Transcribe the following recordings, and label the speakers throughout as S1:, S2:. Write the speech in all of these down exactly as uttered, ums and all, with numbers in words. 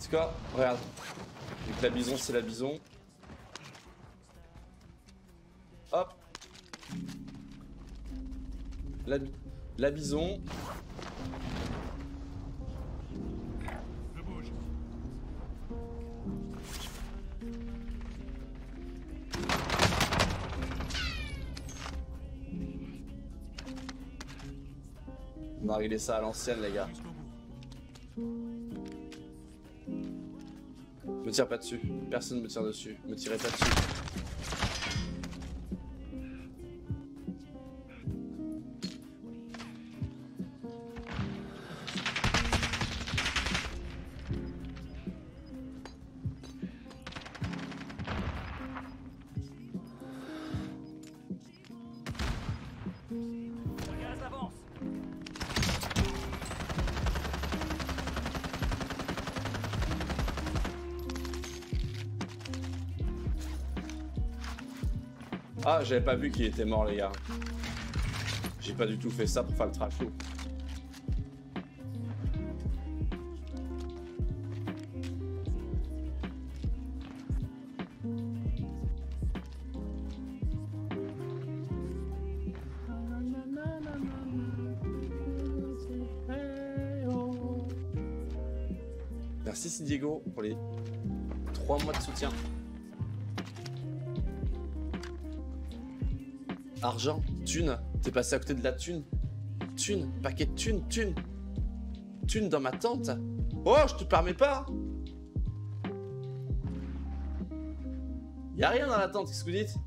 S1: quoi? Regarde. Donc la bison, c'est la bison. Hop. La, la bison.
S2: Je bouge.
S1: On va régler ça à l'ancienne, les gars. Me tire pas dessus. Personne me tire dessus. Me tirez pas dessus.
S2: Le gaz avance.
S1: Ah, j'avais pas vu qu'il était mort, les gars. J'ai pas du tout fait ça pour faire le traco. Merci Diego pour les trois mois de soutien. Argent, thune, t'es passé à côté de la thune. Thune, paquet de thune, thune. Thune dans ma tente. Oh, je te permets pas. Y'a rien dans la tente, qu'est-ce que vous dites?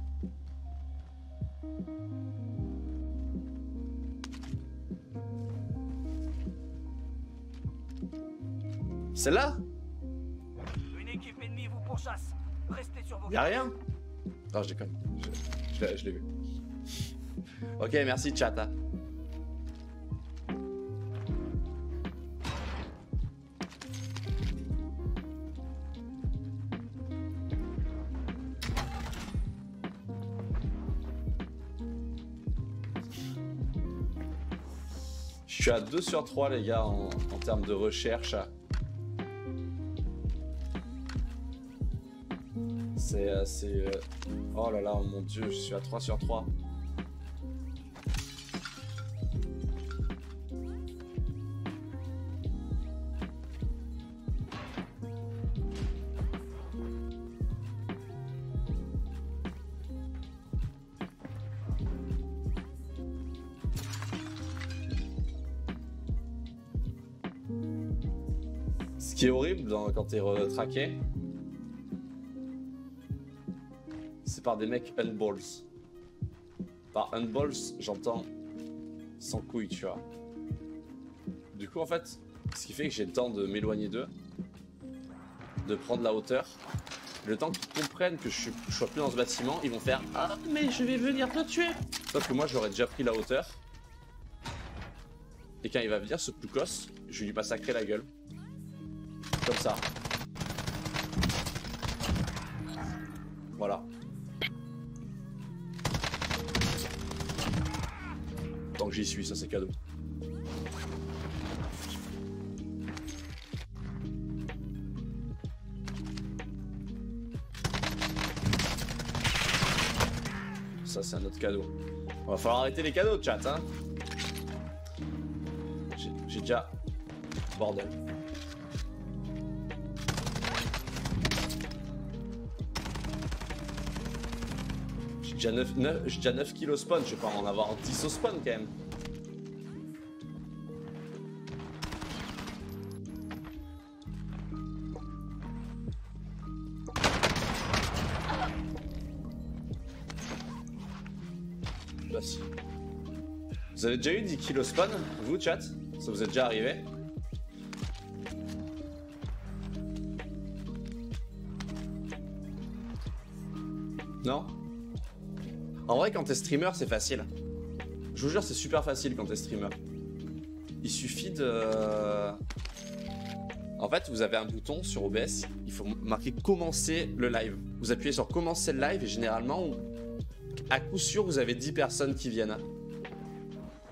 S1: Celle-là?
S2: Une équipe ennemie vous pourchasse. Restez sur vos
S1: Y'a rien? Non, je déconne. Je, je, l'ai- je l'ai vu. Ok, merci chat. hein. Je suis à deux sur trois les gars en, en termes de recherche. C'est... euh, c'est, euh, Oh là là, oh mon dieu, je suis à trois sur trois. Ce qui est horrible dans- quand t'es retraqué, c'est par des mecs unballs. Par unballs, j'entends sans couilles, tu vois. Du coup, en fait, ce qui fait que j'ai le temps de m'éloigner d'eux, de prendre la hauteur. Le temps qu'ils comprennent que je, suis, je sois plus dans ce bâtiment, ils vont faire « Ah, mais je vais venir te tuer !» Sauf que moi, j'aurais déjà pris la hauteur. Et quand il va venir, ce ploucos, je vais lui massacrer la gueule. Comme ça. Voilà. Tant que j'y suis, ça c'est cadeau. Ça c'est un autre cadeau. On va falloir arrêter les cadeaux, chat, hein. J'ai déjà... Bordel. J'ai déjà neuf, neuf, j'ai déjà neuf kilos spawn, je vais pas en avoir dix au spawn quand même. Bah si. Vous avez déjà eu dix kilos spawn, vous chat? Ça vous est déjà arrivé? Non? En vrai, quand t'es streamer, c'est facile. Je vous jure, c'est super facile quand t'es streamer. Il suffit de... En fait, vous avez un bouton sur O B S, il faut marquer commencer le live. Vous appuyez sur commencer le live et généralement, à coup sûr, vous avez dix personnes qui viennent.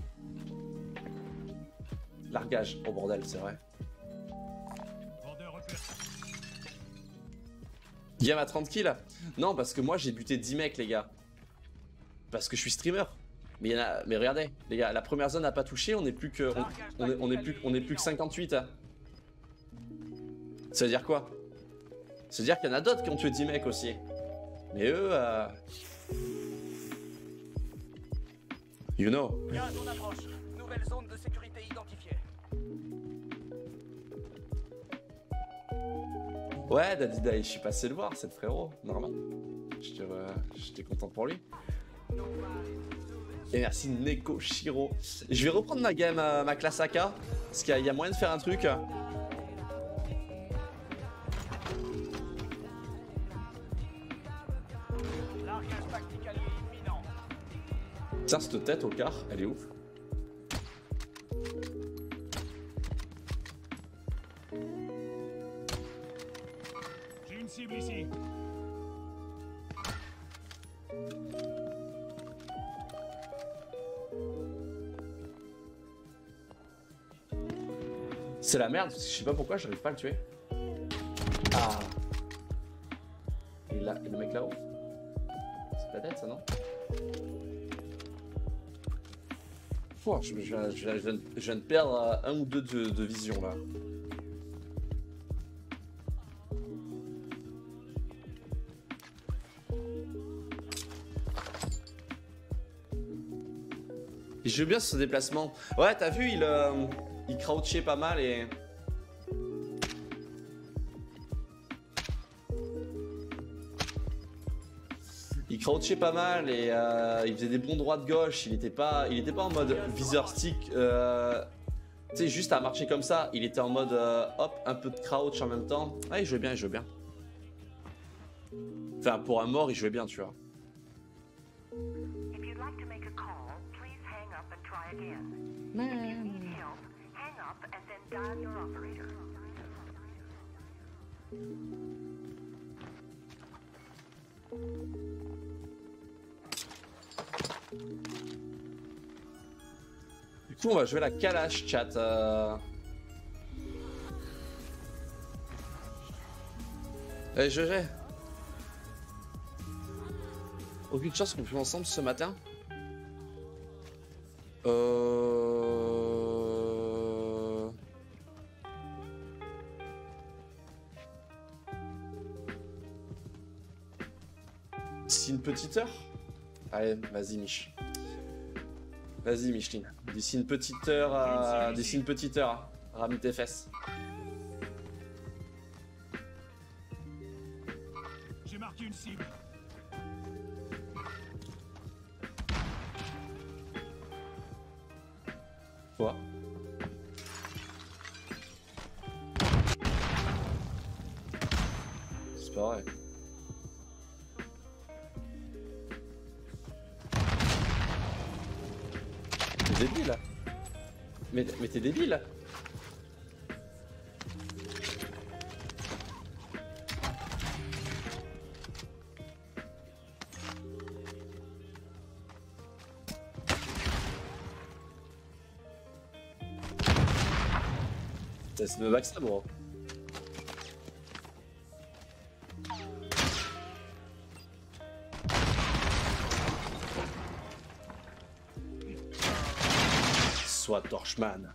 S1: Largage. Oh bordel, c'est vrai.
S2: Vendeur
S1: Game à trente kills? Non, parce que moi j'ai buté dix mecs, les gars. Parce que je suis streamer. Mais, y en a... Mais regardez, les gars, la première zone n'a pas touché, on est plus que. On, on, est, on, est, plus... on est plus que cinquante-huit. Hein. Ça veut dire quoi? Ça veut dire qu'il y en a d'autres qui ont tué dix mecs aussi. Mais eux. Euh... You know.
S2: quinze, on approche. Nouvelle zone de sécurité identifiée.
S1: Ouais, Daddy, je suis passé le voir, c'est le frérot, normal. J'étais euh, content pour lui. Et merci Neko Shiro. Je vais reprendre ma game, euh, ma classe A K, parce qu'il y, y a moyen de faire un truc. Tiens, cette tête au quart, elle est ouf.
S3: J'ai une cible ici.
S1: C'est la merde, parce que je sais pas pourquoi j'arrive pas à le tuer. Ah. Et là, le mec là-haut. C'est ta tête ça, non? Pouah, je, je, je, je, je, je viens de perdre un ou deux de, de vision là. Il joue bien sur ce déplacement. Ouais, t'as vu, il, euh, il crouchait pas mal et... Il crouchait pas mal et euh, il faisait des bons droits de gauche. Il était pas, il était pas en mode viseur stick. Euh, tu sais, juste à marcher comme ça. Il était en mode euh, hop, un peu de crouch en même temps. Ah, il jouait bien, il jouait bien. Enfin, pour un mort, il jouait bien, tu vois. Du coup, on va jouer la Kalash, chat. Euh... Allez, G G. Aucune chance qu'on joue ensemble ce matin. Euh... D'ici une petite heure? Allez, vas-y, Mich. Vas-y, Micheline. D'ici une petite heure, euh... d'ici une petite heure, rame tes fesses.
S3: J'ai marqué une cible.
S1: Quoi? C'est pas vrai. T'es débile. Mais, mais t'es débile. C'est le backstab, bro. Soit Torchman.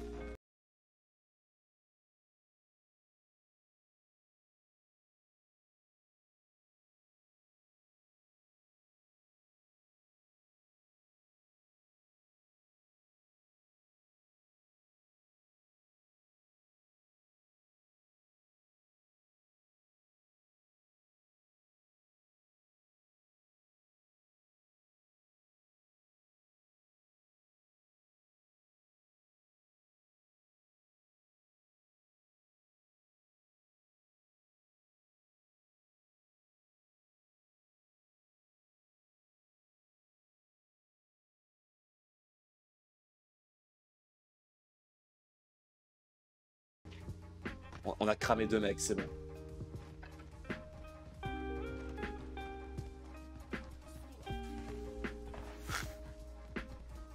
S1: On a cramé deux mecs, c'est bon.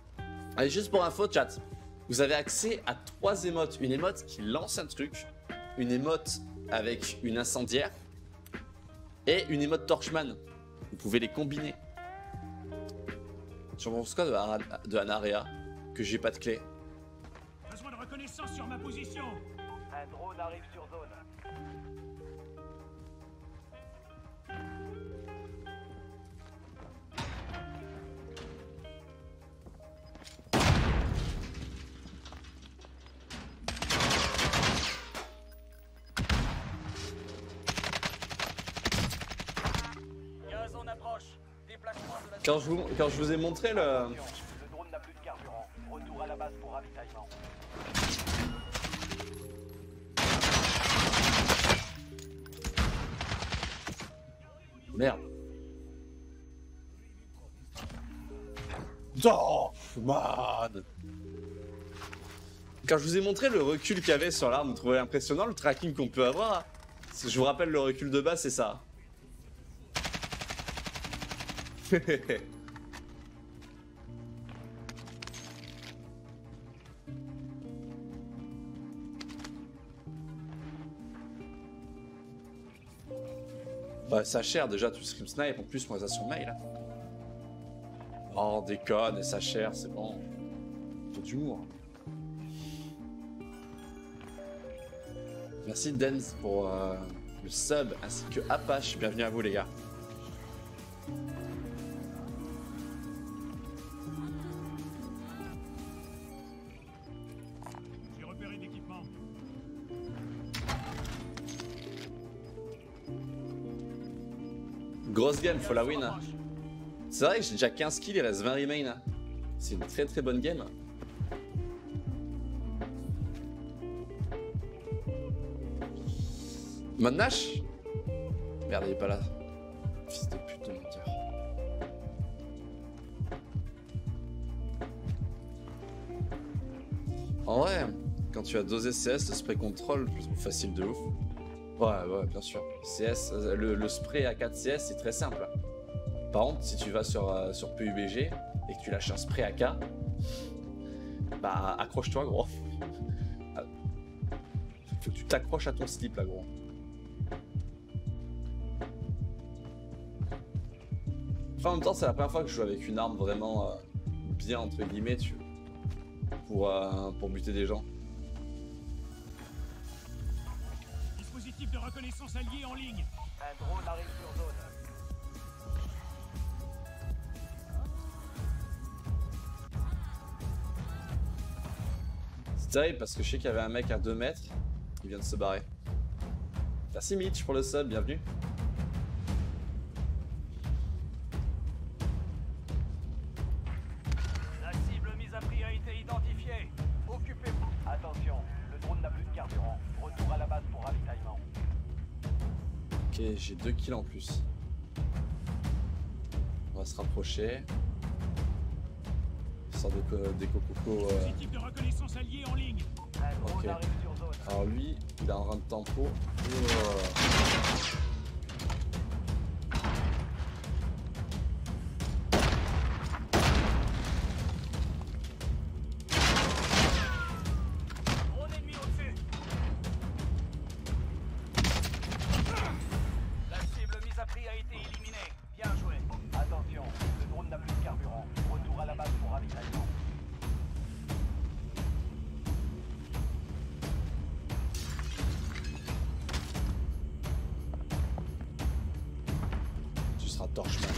S1: Allez, juste pour info, chat, vous avez accès à trois émotes. Une émote qui lance un truc, une émote avec une incendiaire et une émote Torchman. Vous pouvez les combiner. Je pense quoi de, Ara- de Anaria que j'ai pas de clé.
S3: Besoin de reconnaissance sur ma position.
S2: Un drone arrive sur zone. Gaz en approche. Déplacement de la
S1: Quand je vous, quand je vous ai montré le...
S2: Attention, le drone n'a plus de carburant. Retour à la base pour ravitaillement.
S1: Merde. Oh, man. Quand je vous ai montré le recul qu'il y avait sur l'arme, vous trouvez impressionnant le tracking qu'on peut avoir? Je vous rappelle, le recul de base, c'est ça. Bah, ça cher déjà, tu stream snipe, en plus, moi, ça sur mail. Oh, déconne, ça cher, c'est bon. Faut d'humour. Merci Denz pour euh, le sub ainsi que Apache. Bienvenue à vous les gars.
S3: J'ai repéré l'équipement.
S1: Grosse game, faut la win. Hein. C'est vrai que j'ai déjà quinze kills, il reste vingt remain. Hein. C'est une très très bonne game. Mode Nash. Merde, il est pas là. Fils de pute de menteur. En vrai, quand tu as dosé C S, le spray control, je trouve facile de ouf. Ouais, ouais, bien sûr. C S, le, le spray à quatre C S, c'est très simple. Par contre, si tu vas sur, euh, sur P U B G et que tu lâches un spray A K, bah accroche-toi, gros. Faut que tu t'accroches à ton slip, là, gros. Enfin, en même temps, c'est la première fois que je joue avec une arme vraiment euh, bien, entre guillemets, tu... pour, euh, pour buter des gens.
S3: Dispositif de reconnaissance allié en ligne.
S2: Un drone arrive sur zone.
S1: C'est terrible parce que je sais qu'il y avait un mec à deux mètres, il vient de se barrer. Merci Mitch pour le sub, bienvenue.
S2: La cible mise à prix a été identifiée. Occupez-vous. Attention, le drone n'a plus de carburant. Retour à la base pour ravitaillement.
S1: Ok, j'ai deux kills en plus. On va se rapprocher. Sort des, co des cococos. Euh...
S3: Dispositif de reconnaissance allié en ligne.
S2: Un drone
S1: Ok.
S2: arrive sur zone.
S1: Alors lui, il a un rein de tempo. Oh.
S2: Drone ennemi au-dessus. La cible mise à prix a été éliminée. Bien joué. Attention, le drone n'a plus de carburant. Retour à la base pour ravitaillement.
S1: Tu seras Torchman.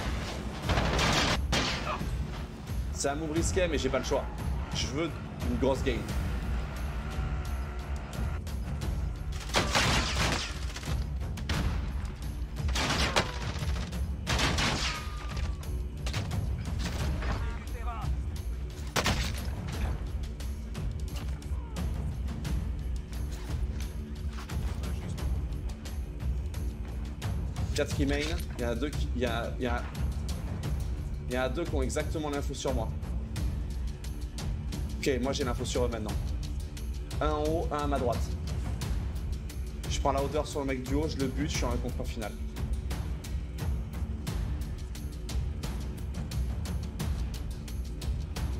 S1: C'est un move risqué, mais j'ai pas le choix. Je veux une grosse game.
S2: Du terrain.
S1: quatre qui main, il y en a deux qui. Il y a, il y a, il y en a deux qui ont exactement l'info sur moi. Ok, moi j'ai l'info sur eux maintenant. Un en haut, un à ma droite. Je prends la hauteur sur le mec du haut, je le bute, je suis en un contre un final.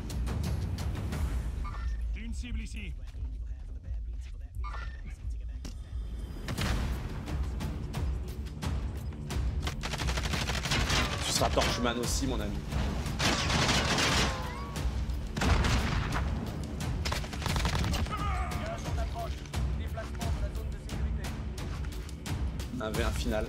S3: J'ai une cible ici.
S1: sera Torchman aussi, mon ami. Un V un final.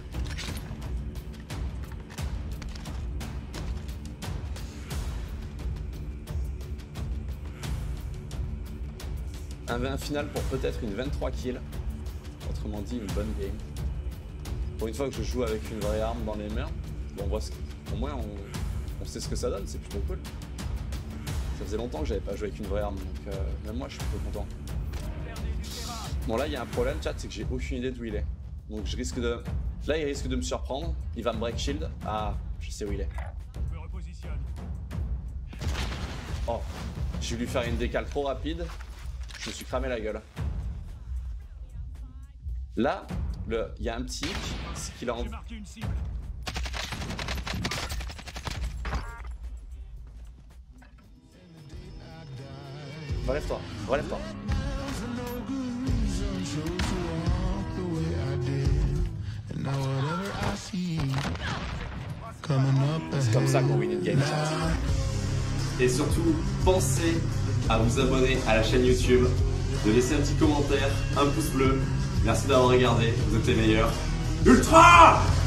S1: Un V un final pour peut-être une vingt-trois kills. Autrement dit, une bonne game. Pour une fois que je joue avec une vraie arme dans les mains, bon, on voit ce que, au moins on, on sait ce que ça donne, c'est plutôt cool. Ça faisait longtemps que j'avais pas joué avec une vraie arme, donc euh, même moi je suis plutôt content. Bon là il y a un problème chat, c'est que j'ai aucune idée d'où il est. Donc je risque de... Là il risque de me surprendre, il va me break shield. Ah, je sais où il est.
S3: Je me repositionne.
S1: Oh, j'ai voulu faire une décale trop rapide, je me suis cramé la gueule. Là, le... il y a un petit hic, c'est qu'il a... En...
S3: J'ai marqué une cible.
S1: Relève-toi, relève-toi. C'est comme ça qu'on win une game. Et surtout, pensez à vous abonner à la chaîne YouTube, de laisser un petit commentaire, un pouce bleu. Merci d'avoir regardé, vous êtes les meilleurs. Ultra!